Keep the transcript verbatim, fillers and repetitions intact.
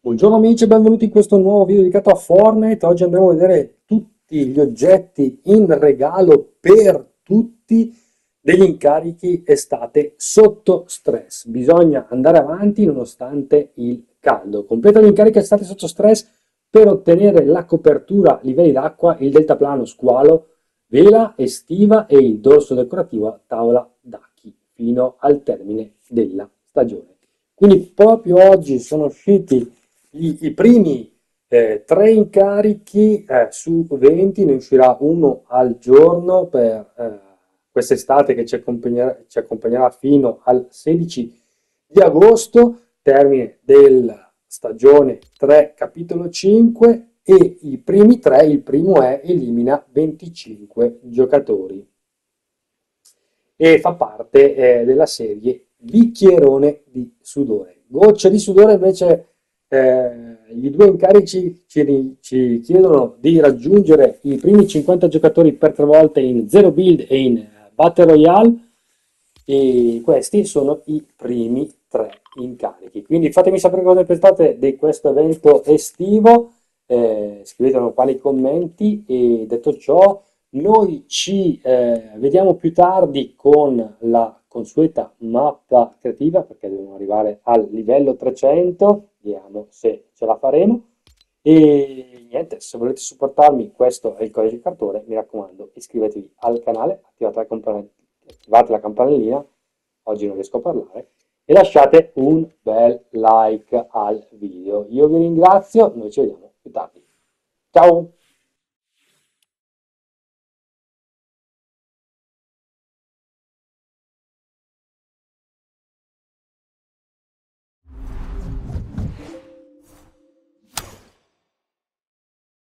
Buongiorno amici e benvenuti in questo nuovo video dedicato a Fortnite. Oggi andremo a vedere tutti gli oggetti in regalo per tutti degli incarichi estate sotto stress. Bisogna andare avanti nonostante il caldo. Completa gli incarichi estate sotto stress per ottenere la copertura livelli d'acqua, il deltaplano squalo, vela estiva e il dorso decorativo a tavola d'acchi fino al termine della stagione. Quindi proprio oggi sono usciti i, i primi eh, tre incarichi eh, su venti, ne uscirà uno al giorno per eh, quest'estate che ci accompagnerà, ci accompagnerà fino al sedici di agosto, termine della stagione tre, capitolo cinque, e i primi tre, il primo è elimina venticinque giocatori e fa parte eh, della serie bicchierone di sudore. Goccia di sudore invece eh, i due incarici ci, ci chiedono di raggiungere i primi cinquanta giocatori per tre volte in zero build e in Battle Royale, e questi sono i primi tre incarichi. Quindi fatemi sapere cosa ne pensate di questo evento estivo, eh, scrivetelo qua nei commenti e detto ciò noi ci eh, vediamo più tardi con la consueta mappa creativa perché dobbiamo arrivare al livello trecento, vediamo se ce la faremo. E niente, se volete supportarmi, questo è il codice cartone, mi raccomando, iscrivetevi al canale, attivate la campanella, attivate la campanellina, oggi non riesco a parlare, e lasciate un bel like al video. Io vi ringrazio, noi ci vediamo più tardi. Ciao!